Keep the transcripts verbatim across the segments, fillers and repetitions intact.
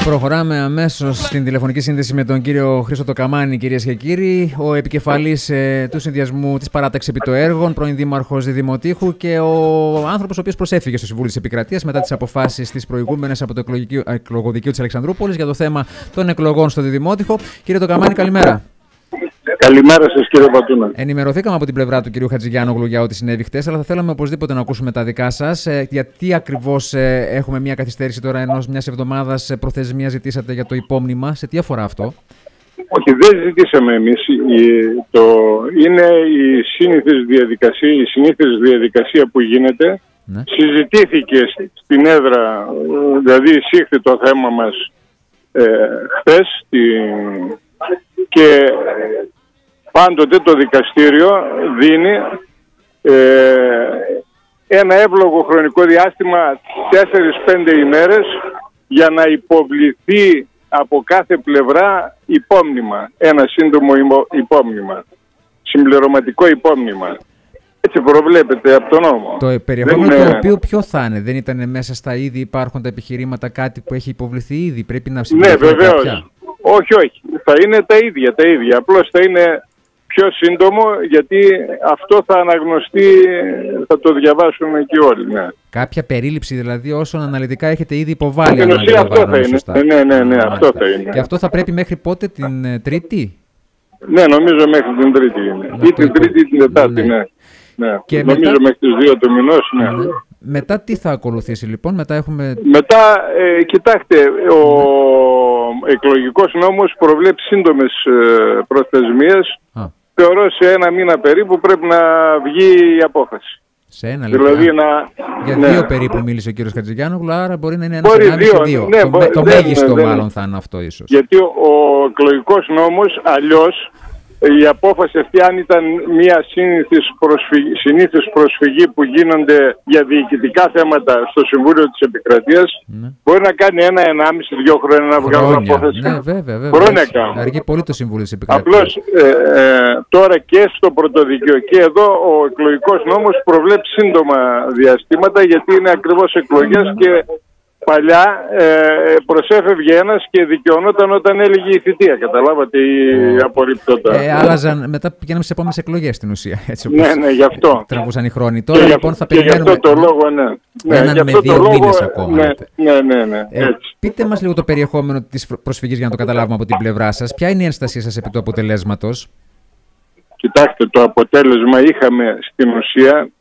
Προχωράμε αμέσως στην τηλεφωνική σύνδεση με τον κύριο Χρήστο Τοκαμάνη, κυρίες και κύριοι, ο επικεφαλής ε, του συνδυασμού της παράταξης επί το έργων, πρώην δήμαρχος Δημοτήχου και ο άνθρωπος ο οποίος προσέφυγε στο Συμβούλιο της Επικρατείας μετά τις αποφάσεις της προηγούμενες από το εκλογοδικείο της Αλεξανδρούπολης για το θέμα των εκλογών στο Δημότυχο. Κύριε Τοκαμάνη, καλημέρα. Καλημέρα σας, κύριε Πατούνα. Ενημερωθήκαμε από την πλευρά του κυρίου Χατζηγιάννογλου για ό,τι συνέβη χτες, αλλά θα θέλαμε οπωσδήποτε να ακούσουμε τα δικά σας. Ε, γιατί ακριβώς ε, έχουμε μια καθυστέρηση τώρα ενός μιας εβδομάδας προθεσμία ζητήσατε για το υπόμνημα, σε τι αφορά αυτό? Όχι, δεν ζητήσαμε εμείς. Το, είναι η συνήθις διαδικασία, η συνήθις διαδικασία που γίνεται. Ναι. Συζητήθηκε στην έδρα, δηλαδή εισήχθη το θέμα μας ε, χθες στην... και πάντοτε το δικαστήριο δίνει ε, ένα εύλογο χρονικό διάστημα τέσσερις πέντε ημέρες για να υποβληθεί από κάθε πλευρά υπόμνημα, ένα σύντομο υπόμνημα, συμπληρωματικό υπόμνημα. Έτσι προβλέπεται από τον νόμο. Το περιεχόμενο είναι... το οποίο ποιο θα είναι? Δεν ήταν μέσα στα ήδη υπάρχοντα επιχειρήματα κάτι που έχει υποβληθεί ήδη? Πρέπει να συμπληρωθεί? Ναι, βεβαίως. Κάποια. Όχι, όχι. Θα είναι τα ίδια, τα ίδια. Απλώς θα είναι πιο σύντομο, γιατί αυτό θα αναγνωστεί, θα το διαβάσουν και όλοι. Ναι. Κάποια περίληψη δηλαδή όσων αναλυτικά έχετε ήδη υποβάλει? Στην ουσία αυτό θα είναι. Σωστά. Ναι, ναι, ναι, αυτό θα είναι. Και αυτό θα πρέπει μέχρι πότε, την Τρίτη? Ναι, νομίζω μέχρι την Τρίτη είναι. Ή την Τρίτη ή την Τετάρτη, ναι. ναι. ναι. Και νομίζω μετά... μέχρι τις δύο του μηνός, ναι. ναι. Μετά τι θα ακολουθήσει λοιπόν? Μετά έχουμε... Μετά, ε, κοιτάξτε, ο ναι. εκλογικός νόμος προβλέπει σύντομες ε, προθεσμίες. Α. Θεωρώ σε ένα μήνα περίπου πρέπει να βγει η απόφαση. Σε ένα λεπτό. Δηλαδή να... Για ναι. δύο περίπου μίλησε ο κύριος Χατζηγιάννογλου, άρα μπορεί να είναι ένα μπορεί δύο. δύο. Ναι, το μπο... το δεν, μέγιστο δεν, μάλλον δεν. θα είναι αυτό ίσως. Γιατί ο, ο εκλογικός νόμος αλλιώς, η απόφαση αυτή, αν ήταν μια συνήθις προσφυγή, συνήθις προσφυγή που γίνονται για διοικητικά θέματα στο Συμβούλιο της Επικρατείας, ναι. μπορεί να κάνει ένα, ενάμιση, δύο χρόνια να βγάλουν απόφαση. Ναι, βέβαια, βέβαια. Χρόνια κάνουν. Αργεί πολύ το Συμβούλιο της Επικρατείας. Απλώς ε, ε, τώρα και στο πρωτοδικείο και εδώ ο εκλογικός νόμος προβλέπει σύντομα διαστήματα, γιατί είναι ακριβώς εκλογές και παλιά ε, προσέφευγε ένας και δικαιωνόταν όταν έλεγε η θητεία, καταλάβατε, ή oh. απορρίπτονταν. Ε, άλλαζαν, μετά πηγαίναμε στις επόμενες εκλογές στην ουσία. Έτσι, όπως ναι, ναι, γι' αυτό. Τραβούσαν οι χρόνοι. Τώρα και λοιπόν θα περιμένουμε... Και γι' αυτό το λόγο, ναι. ναι έναν με δύο λόγο, μήνες ακόμα. Ναι, ναι, ναι. ναι ε, πείτε μας λίγο το περιεχόμενο της προσφυγής για να το καταλάβουμε από την πλευρά σας. Ποια είναι η ένστασή σας επί του αποτελέσματος? Κοιτάξτε, το αποτέλεσμα είχαμε στην ουσία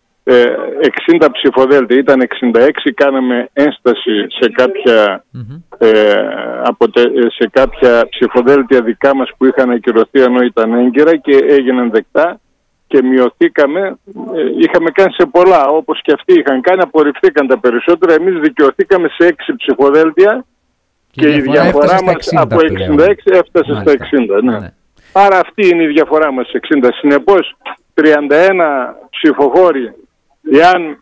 εξήντα ψηφοδέλτια, ήταν εξήντα έξι, κάναμε ένσταση σε κάποια, mm-hmm. ε, αποτε, σε κάποια ψηφοδέλτια δικά μας που είχαν ακυρωθεί ενώ ήταν έγκυρα και έγιναν δεκτά και μειωθήκαμε, ε, είχαμε κάνει σε πολλά όπως και αυτοί είχαν κάνει, απορριφθήκαν τα περισσότερα, εμείς δικαιωθήκαμε σε έξι ψηφοδέλτια και, και η διαφορά μας από εξήντα έξι έφτασε Μάλιστα. στα εξήντα. Ναι. Ναι. Άρα αυτή είναι η διαφορά μας, εξήντα. Συνεπώς τριάντα ένα ψηφοφόροι, εάν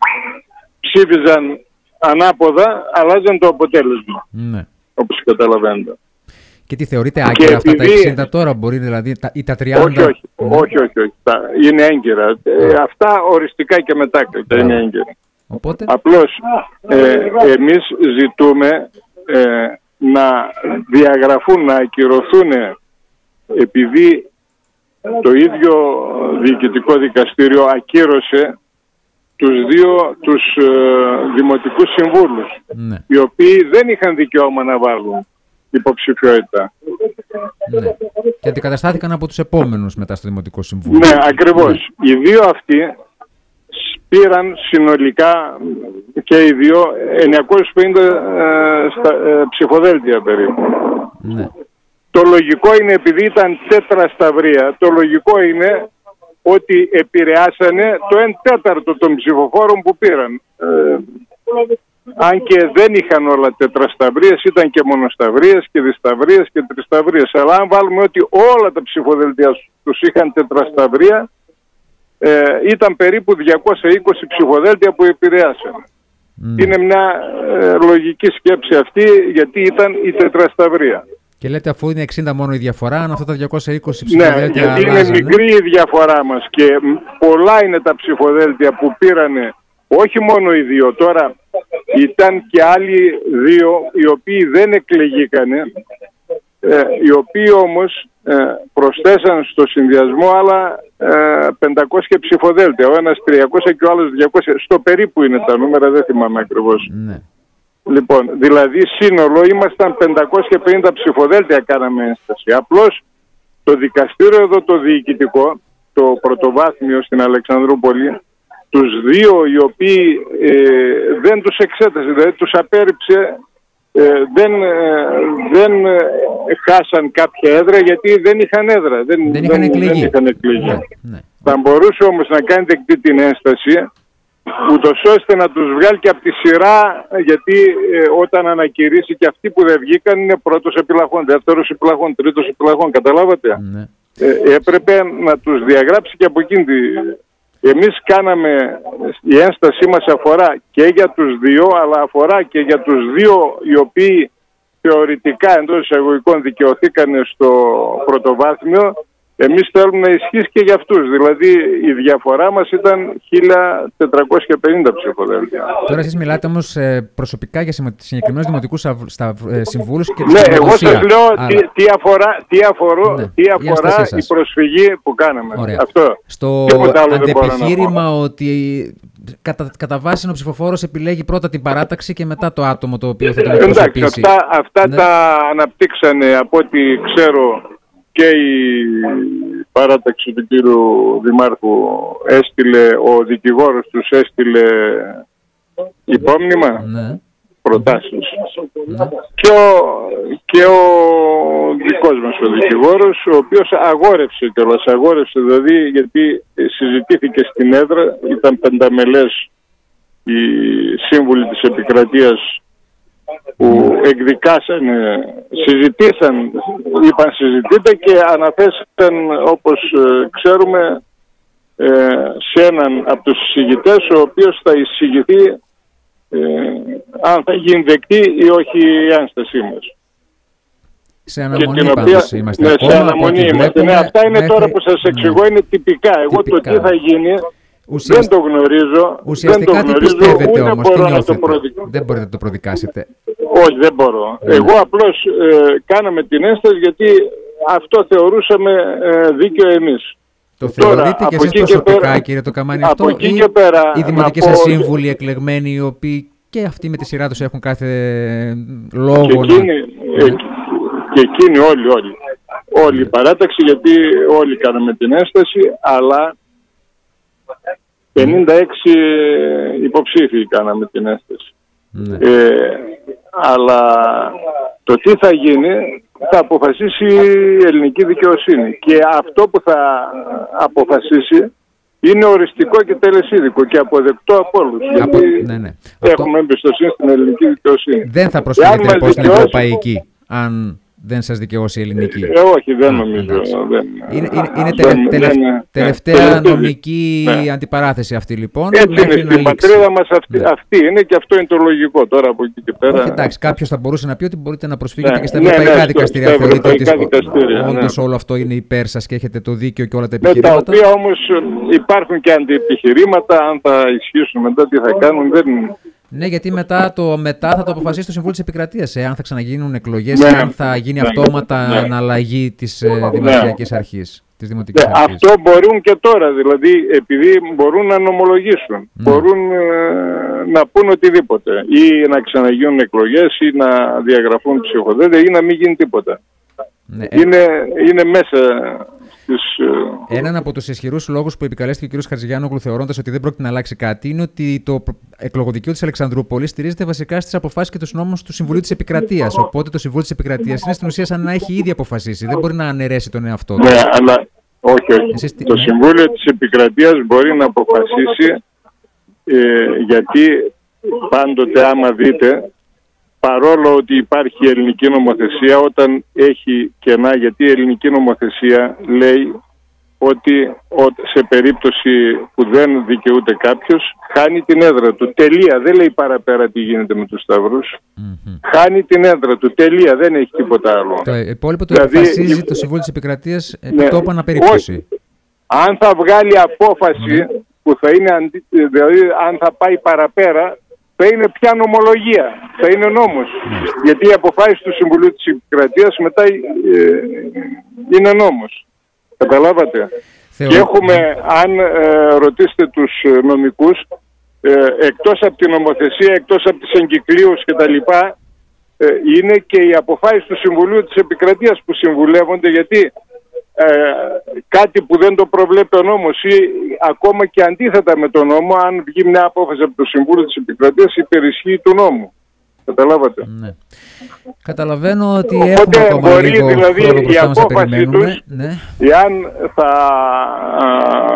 ψήφιζαν ανάποδα, αλλάζαν το αποτέλεσμα. Ναι. Όπως καταλαβαίνετε. Και τι θεωρείτε άγκυρα αυτά επειδή... τα εξήντα τώρα, μπορεί δηλαδή ή τα τριάντα? Όχι, όχι, ναι. όχι, όχι, όχι. Είναι έγκυρα. Ε, αυτά οριστικά και μετάκλητα είναι έγκυρα. Οπότε... Απλώς ε, εμείς ζητούμε ε, να διαγραφούν, να ακυρωθούν, επειδή το ίδιο διοικητικό δικαστήριο ακύρωσε τους δύο τους ε, δημοτικούς συμβούλους, ναι. οι οποίοι δεν είχαν δικαίωμα να βάλουν υποψηφιότητα. Ναι. Και αντικαταστάθηκαν από τους επόμενους μετά στο Δημοτικό Συμβούλιο. Ναι, ακριβώς. Ναι. Οι δύο αυτοί πήραν συνολικά και οι δύο εννιακόσια πενήντα ε, στα, ε, ψηφοδέλτια περίπου. Ναι. Το λογικό είναι, επειδή ήταν τέτρα σταυρία, το λογικό είναι ότι επηρεάσανε το εν τέταρτο των ψηφοφόρων που πήραν. Ε, αν και δεν είχαν όλα τετρασταυρίες, ήταν και μονοσταυρίες και δισταυρίες και τρισταυρίες. Αλλά αν βάλουμε ότι όλα τα ψηφοδελτία τους είχαν τετρασταυρία, ε, ήταν περίπου διακόσια είκοσι ψηφοδέλτια που επηρεάσανε. Mm. Είναι μια ε, λογική σκέψη αυτή, γιατί ήταν η τετρασταυρία. Και λέτε, αφού είναι εξήντα μόνο η διαφορά, αν αυτά τα διακόσια είκοσι ψηφοδέλτια. Ναι, γιατί αλλάζανε. Είναι μικρή η διαφορά μας και πολλά είναι τα ψηφοδέλτια που πήρανε, όχι μόνο οι δύο. Τώρα ήταν και άλλοι δύο οι οποίοι δεν εκλεγήκανε, ε, οι οποίοι όμως ε, προσθέσαν στο συνδυασμό άλλα ε, πεντακόσια ψηφοδέλτια. Ο ένας τριακόσια και ο άλλος διακόσια. Στο περίπου είναι τα νούμερα, δεν θυμάμαι ακριβώς. Ναι. Λοιπόν, δηλαδή σύνολο ήμασταν πεντακόσια πενήντα ψηφοδέλτια κάναμε ένσταση. Απλώς το δικαστήριο εδώ το διοικητικό, το πρωτοβάθμιο στην Αλεξανδρούπολη, τους δύο οι οποίοι ε, δεν τους εξέτασε, δηλαδή τους απέρριψε, ε, δεν, ε, δεν ε, χάσαν κάποια έδρα γιατί δεν είχαν έδρα, δεν, δεν είχαν εκλεγεί. Δεν είχαν εκλεγεί. Ναι, ναι. Θα μπορούσε όμως να κάνει δεκτή την ένσταση, ούτως ώστε να τους βγάλει και από τη σειρά, γιατί ε, όταν ανακηρύσει και αυτοί που δεν βγήκαν είναι πρώτος επιλαχών, δεύτερος επιλαχών, τρίτος επιλαχών, καταλάβατε. Ναι. Ε, έπρεπε να τους διαγράψει και από εκείνη τη... Εμείς κάναμε, η ένστασή μας αφορά και για τους δύο, αλλά αφορά και για τους δύο οι οποίοι θεωρητικά εντός εισαγωγικών δικαιωθήκαν στο πρωτοβάθμιο. Εμείς θέλουμε να ισχύσει και για αυτούς. Δηλαδή η διαφορά μας ήταν χίλια τετρακόσια πενήντα ψηφοδέλτια. Τώρα εσείς μιλάτε όμως ε, προσωπικά για συγκεκριμένους δημοτικούς στα, ε, συμβούλους και ναι, εγώ σας λέω αλλά... τι, τι αφορά, τι αφορώ, ναι, τι αφορά η, η προσφυγή που κάναμε. Ωραία. Αυτό. Στο αντεπιχείρημα ότι κατά, κατά βάση ο ψηφοφόρος επιλέγει πρώτα την παράταξη και μετά το άτομο το οποίο θα τον εκπροσωπήσει. Εντάξει, αυτά, αυτά ναι. τα αναπτύξανε από ό,τι ξέρω και η παράταξη του κύριου Δημάρχου έστειλε, ο δικηγόρος τους έστειλε υπόμνημα, ναι. προτάσεις. Ναι. Και, ο, και ο δικός μας ο δικηγόρος, ο οποίος αγόρευσε κιόλας, αγόρευσε δηλαδή γιατί συζητήθηκε στην έδρα, ήταν πενταμελές οι σύμβουλοι της επικρατείας που εκδικάσανε, συζητήσαν, είπαν συζητείτε και αναθέσαν όπως ε, ξέρουμε ε, σε έναν από τους εισηγητές ο οποίος θα εισηγηθεί ε, αν θα γίνει δεκτή ή όχι η ένστασή μας. Σε αναμονή πάντως είμαστε. Ναι, ακόμα, σε αναμονή είμαστε. Ναι, αυτά είναι μέχρι... τώρα που σας εξηγώ, ναι. Είναι τυπικά. Εγώ τυπικά. Το τι θα γίνει ουσιαστικά, δεν το γνωρίζω. Ουσιαστικά δεν το τι γνωρίζω, πιστεύετε όμως, τι νιώθετε. Δεν μπορείτε να το προδικάσετε. Όχι, δεν μπορώ. Ναι. Εγώ απλώς ε, κάναμε την ένσταση γιατί αυτό θεωρούσαμε ε, δίκαιο εμείς. Το θεωρείτε και εσείς προσωπικά, πέρα, κύριε Τοκαμάνη, αυτό ή οι δημοτικοί σας σύμβουλοι εκλεγμένοι, οι οποίοι και αυτοί με τη σειρά τους έχουν κάθε λόγο και εκείνοι, να... ε, και εκείνοι όλοι, όλοι. Όλη η παράταξη, γιατί όλοι κάναμε την ένσταση, αλλά πενήντα έξι υποψήφιοι κάναμε την ένσταση. Ναι. Ε, αλλά το τι θα γίνει θα αποφασίσει η ελληνική δικαιοσύνη και αυτό που θα αποφασίσει είναι οριστικό και τελεσίδικο και αποδεκτό από όλους. Από... Ναι, ναι. Έχουμε εμπιστοσύνη στην ελληνική δικαιοσύνη. Δεν θα προσφύγετε λοιπόν στην ευρωπαϊκή, αν δεν σας δικαιώσει η ελληνική. Ε, όχι, δεν Α, νομίζω. Δεν, είναι είναι, είναι τελε, δεν, τελευ, δεν, τελευταία ναι, νομική ναι. αντιπαράθεση αυτή λοιπόν. Έτσι είναι, στην πατρίδα μας αυτή, ναι. αυτή είναι και αυτό είναι το λογικό τώρα από εκεί και πέρα. Όχι, εντάξει, κάποιος θα μπορούσε να πει ότι μπορείτε να προσφύγετε ναι, και στα ναι, ευρωπαϊκά ναι, δικαστήρια. Στα θεωρείτε ότι όντως ναι. όλο αυτό είναι υπέρ σας και έχετε το δίκαιο και όλα τα επιχειρήματα. Με τα οποία όμως υπάρχουν και αντιεπιχειρήματα, αν θα ισχύσουν μετά τι θα κάνουν, δεν... Ναι, γιατί μετά, το, μετά θα το αποφασίσει το Συμβούλιο της Επικρατείας, εάν θα ξαναγίνουν εκλογές ή ναι, αν θα γίνει ναι, αυτόματα ναι, αναλλαγή της ναι, δημοσιακής αρχής. Της δημοτικής ναι, αρχής. Αυτό μπορούν και τώρα, δηλαδή, επειδή μπορούν να νομολογήσουν, ναι. μπορούν ε, να πούν οτιδήποτε ή να ξαναγίνουν εκλογές ή να διαγραφούν ψηφοδέλτια ή να μην γίνει τίποτα. Ναι, είναι, είναι μέσα... Της... Έναν από τους ισχυρούς λόγους που επικαλέστηκε ο κ. Χατζηγιάννογλου θεωρώντας ότι δεν πρόκειται να αλλάξει κάτι είναι ότι το εκλογοδικείο της Αλεξανδρούπολης στηρίζεται βασικά στις αποφάσεις και τους νόμους του Συμβουλίου της Επικρατείας. Οπότε το Συμβούλιο της Επικρατείας είναι στην ουσία σαν να έχει ήδη αποφασίσει. Δεν μπορεί να αναιρέσει τον εαυτό του. Ναι, αλλά όχι, όχι. Εσείς, το ναι. Συμβούλιο της Επικρατείας μπορεί να αποφασίσει ε, γιατί πάντοτε άμα δείτε, παρόλο ότι υπάρχει η ελληνική νομοθεσία, όταν έχει κενά, γιατί η ελληνική νομοθεσία λέει ότι σε περίπτωση που δεν δικαιούται κάποιος, χάνει την έδρα του. Τελεία. Δεν λέει παραπέρα τι γίνεται με τους σταυρούς. Mm-hmm. Χάνει την έδρα του. Τελεία. Δεν έχει τίποτα άλλο. Το υπόλοιπο το δηλαδή, αποφασίζει το Συμβούλιο της Επικρατείας επί ναι, τόπου αναπερίπτωση. Αν θα βγάλει απόφαση mm-hmm. που θα είναι, αντι... δηλαδή αν θα πάει παραπέρα, θα είναι πια νομολογία, θα είναι νόμος. Mm. Γιατί οι αποφάσεις του Συμβουλίου της Επικρατείας μετά ε, είναι νόμος. Καταλάβατε. Θεω... Και έχουμε, αν ε, ρωτήσετε τους νομικούς, ε, εκτός από την νομοθεσία, εκτός από τις εγκυκλίους κτλ., ε, είναι και οι αποφάσεις του Συμβουλίου της Επικρατείας που συμβουλεύονται, γιατί ε, κάτι που δεν το προβλέπει ο νόμος ή ακόμα και αντίθετα με τον νόμο, αν βγει μια απόφαση από το Συμβούλιο της Επικρατείας, υπερισχύει του νόμου. Καταλάβατε. Ναι. Καταλαβαίνω ότι οπότε έχουμε ακόμα μπορεί λίγο δηλαδή χρόνο η μπροστά μας να απόφαση περιμένουμε. τους, Ναι. εάν θα α,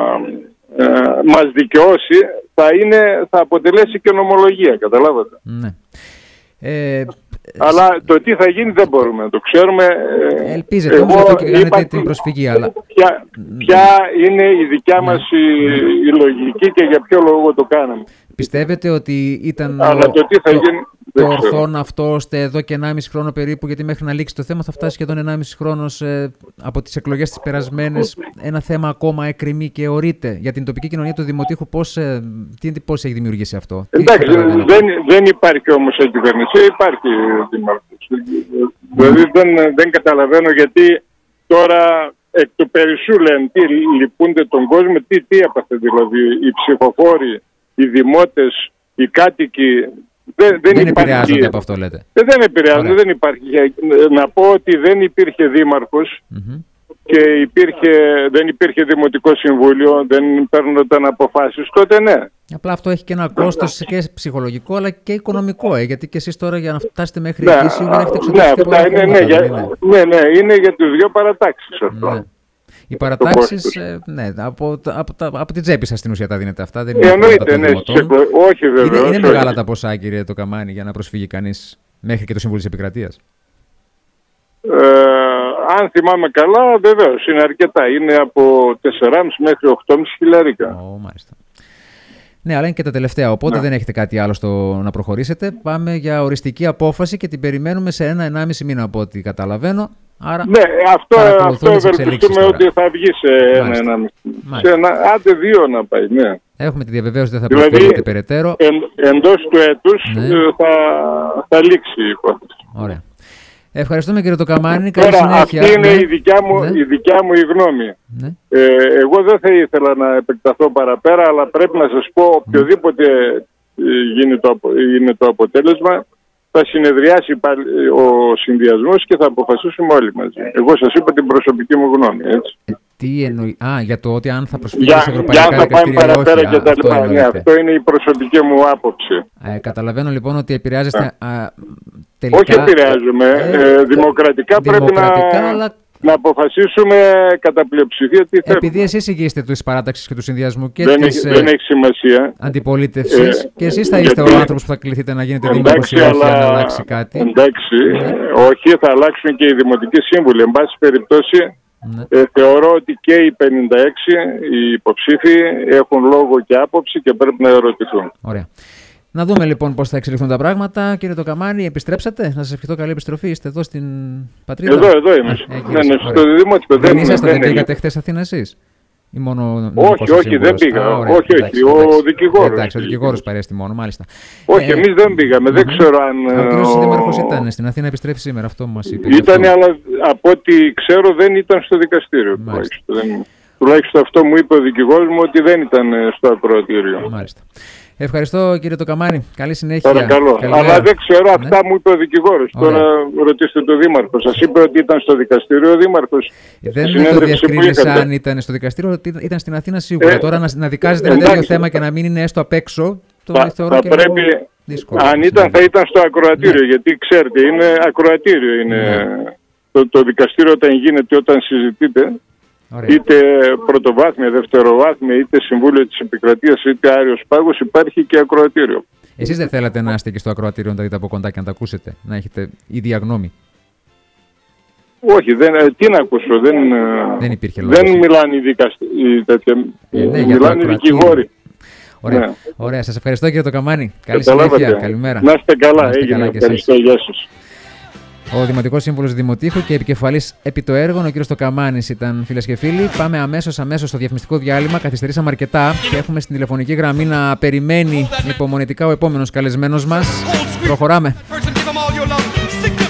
α, μας δικαιώσει, θα, είναι, θα αποτελέσει και νομολογία. Καταλάβατε. Ναι. Ε, αλλά το τι θα γίνει δεν μπορούμε να το ξέρουμε. Ελπίζετε εγώ, όμως αυτό και κάνετε είπα, την προσφυγή. Αλλά... Ποια, ποια είναι η δικιά μας ναι. η, η λογική και για ποιο λόγο το κάναμε. Πιστεύετε ότι ήταν αλλά ο, το, τι θα το, γίνει, το ορθόν αυτό ώστε εδώ και ενάμιση χρόνο περίπου, γιατί μέχρι να λήξει το θέμα θα φτάσει σχεδόν ενάμιση χρόνος ε, από τις εκλογές τις περασμένες, ένα θέμα ακόμα εκκρεμεί και ορείται για την τοπική κοινωνία του Δημοτήχου. Πώς, ε, τι εντυπώσεις έχει δημιουργήσει αυτό? Εντάξει, δεν, δεν υπάρχει όμως εκκυβέρνηση, υπάρχει δημάρχος. Δηλαδή δεν, δεν καταλαβαίνω γιατί τώρα εκ του περισσού λένε τι λυπούνται τον κόσμο, τι, τι έπαθε δηλαδή οι ψηφοφόροι, οι δημότες, οι κάτοικοι. Δεν, δεν, δεν υπάρχει... επηρεάζονται από αυτό, λέτε. Ε, δεν επηρεάζονται, δεν υπάρχει. Να πω ότι δεν υπήρχε δήμαρχος mm-hmm. και υπήρχε, δεν υπήρχε δημοτικό συμβούλιο, δεν παίρνονταν αποφάσεις, τότε ναι. Απλά αυτό έχει και ένα κόστος και ψυχολογικό αλλά και οικονομικό, ε, γιατί και εσείς τώρα για να φτάσετε μέχρι ναι, εκεί σίγουρα έχετε ναι, εξοδεύσει πολλά ναι, ναι, για, ναι, ναι, είναι για τις δύο παρατάξεις αυτό. Ναι. Οι παρατάξεις, ε, ναι, από, από, από, από την τσέπη σας στην ουσία τα δίνετε αυτά. Δεν είναι εννοείται, ναι, όχι βέβαια. Είναι, είναι μεγάλα τα ποσά, κύριε Τοκαμάνη, για να προσφύγει κανείς μέχρι και το Συμβούλιο της Επικρατείας. Ε, αν θυμάμαι καλά, βεβαίως, είναι αρκετά. Είναι από τεσσεράμισι μέχρι οκτώμισι χιλιάρικα. Ω, μάλιστα. Ναι, αλλά είναι και τα τελευταία, οπότε ναι. δεν έχετε κάτι άλλο στο να προχωρήσετε. Πάμε για οριστική απόφαση και την περιμένουμε σε ένα ενάμιση μήνα από ό,τι καταλαβαίνω. Άρα, ναι, αυτό, αυτό ευελπιστούμε ότι θα βγει σε ένα ενάμιση μήνα. Σε ένα, άντε δύο να πάει, ναι. Έχουμε τη διαβεβαίωση ότι δεν θα προσφύγετε δηλαδή, περαιτέρω. Εν, εντός του έτους ναι. θα, θα λήξει η υπόθεση. Ωραία. Ευχαριστούμε κύριε Τοκαμάνη. Καλή Τώρα, συνέχεια. Αυτή είναι ναι. η, δικιά μου, ναι. η δικιά μου η γνώμη. Ναι. Ε, εγώ δεν θα ήθελα να επεκταθώ παραπέρα, αλλά πρέπει να σας πω οποιοδήποτε γίνει το, είναι το αποτέλεσμα, θα συνεδριάσει πάλι ο συνδυασμός και θα αποφασίσουμε όλοι μαζί. Εγώ σας είπα την προσωπική μου γνώμη, έτσι. Ε, τι εννοεί? Α, για το ότι αν θα προσφύγει σε ευρωπαϊκά δικαστήρια. Για αν θα πάμε παραπέρα και τα λοιπά. Αυτό, ναι, αυτό είναι η προσωπική μου άποψη. Ε, καταλαβαίνω λοιπόν ότι επηρεάζεστε α, τελικά... Όχι επηρεάζουμε. Ε, ε, δημοκρατικά, δημοκρατικά πρέπει να... Αλλά... να αποφασίσουμε κατά πλειοψηφία τι θέλουμε. Επειδή εσείς ηγείστε της παράταξης και του συνδυασμού και δεν της έχει, ε, αντιπολίτευσης ε, και εσείς θα είστε γιατί, ο άνθρωπος που θα κληθείτε να γίνετε δήμαρχος ή όχι αν αλλάξει κάτι. Εντάξει, ναι. όχι, θα αλλάξουν και οι δημοτικοί σύμβουλοι. Εν πάση περιπτώσει, ναι. ε, θεωρώ ότι και οι πενήντα έξι οι υποψήφοι έχουν λόγο και άποψη και πρέπει να ερωτηθούν. Ωραία. Να δούμε λοιπόν πώς θα εξελιχθούν τα πράγματα. Κύριε Τοκαμάνη, επιστρέψατε. Να σας ευχηθώ καλή επιστροφή. Είστε εδώ στην πατρίδα. Εδώ, εδώ είμαι. Ναι, ναι, στο δημοτικό. Δεν ήσασταν, δεν πήγατε χθες Αθήνα εσείς? Ή μόνο όχι, όχι, δεν πήγα. Α, ωραία, όχι, εντάξει, όχι, εντάξει, ο δικηγόρος. Εντάξει, ο δικηγόρος παρέστη μόνο, μάλιστα. Όχι, ε, εμείς δεν πήγαμε. Δεν ξέρω αν. Ο κύριος Δήμαρχος ήταν στην Αθήνα, επιστρέφει σήμερα. Αυτό μας είπε. Ήταν, αλλά από ό,τι ξέρω δεν ήταν στο δικαστήριο. Τουλάχιστον αυτό μου είπε ο δικηγόρος μου, ότι δεν ήταν στο ακροατήριο. Μάλιστα. Ευχαριστώ κύριε Τοκαμάνη. Καλή συνέχεια. Παρακαλώ. Αλλά δεν ξέρω, αυτά ναι. μου είπε ο δικηγόρος. Τώρα ρωτήστε τον Δήμαρχο. Σας είπε ότι ήταν στο δικαστήριο ο Δήμαρχος. Δεν το διευκρίνησα αν ήταν στο δικαστήριο, ότι ήταν στην Αθήνα σίγουρα. Ε, Τώρα να, να δικάζετε ένα τέτοιο θέμα και να μην είναι έστω απ' έξω, το θα, θεωρώ θα και πρέπει, λίγο δύσκολο. Αν ήταν, θα ήταν στο ακροατήριο, ναι. γιατί ξέρετε, είναι ακροατήριο. Είναι ναι. το, το δικαστήριο όταν γίνεται, όταν συζητείτε. Ωραία. Είτε πρωτοβάθμια, δευτεροβάθμια, είτε Συμβούλιο της Επικρατείας, είτε Άριος Πάγος, υπάρχει και ακροατήριο. Εσείς δεν θέλατε να είστε και στο ακροατήριο, να τα δείτε από κοντά και να τα ακούσετε, να έχετε ίδια γνώμη? Όχι, δεν, τι να ακούσω, δεν, δεν υπήρχε λόγος. Δεν μιλάνε οι δικαστικοί, ε, ναι, μιλάνε οι δικηγόροι. Ωραία. Ναι. Ωραία, σας ευχαριστώ κύριε Τοκαμάνη. Καλή συνέχεια, καλημέρα. Να είστε καλά, να είστε έγινε, καλά και ευχαριστώ, γεια σας. Ο Δημοτικός Σύμβουλος Δημοτήχου και επικεφαλής επί το έργο, ο κ. Τοκαμάνης ήταν, φίλες και φίλοι. Πάμε αμέσως, αμέσως στο διαφημιστικό διάλειμμα. Καθυστερήσαμε αρκετά και έχουμε στην τηλεφωνική γραμμή να περιμένει υπομονετικά ο επόμενος καλεσμένος μας. Προχωράμε.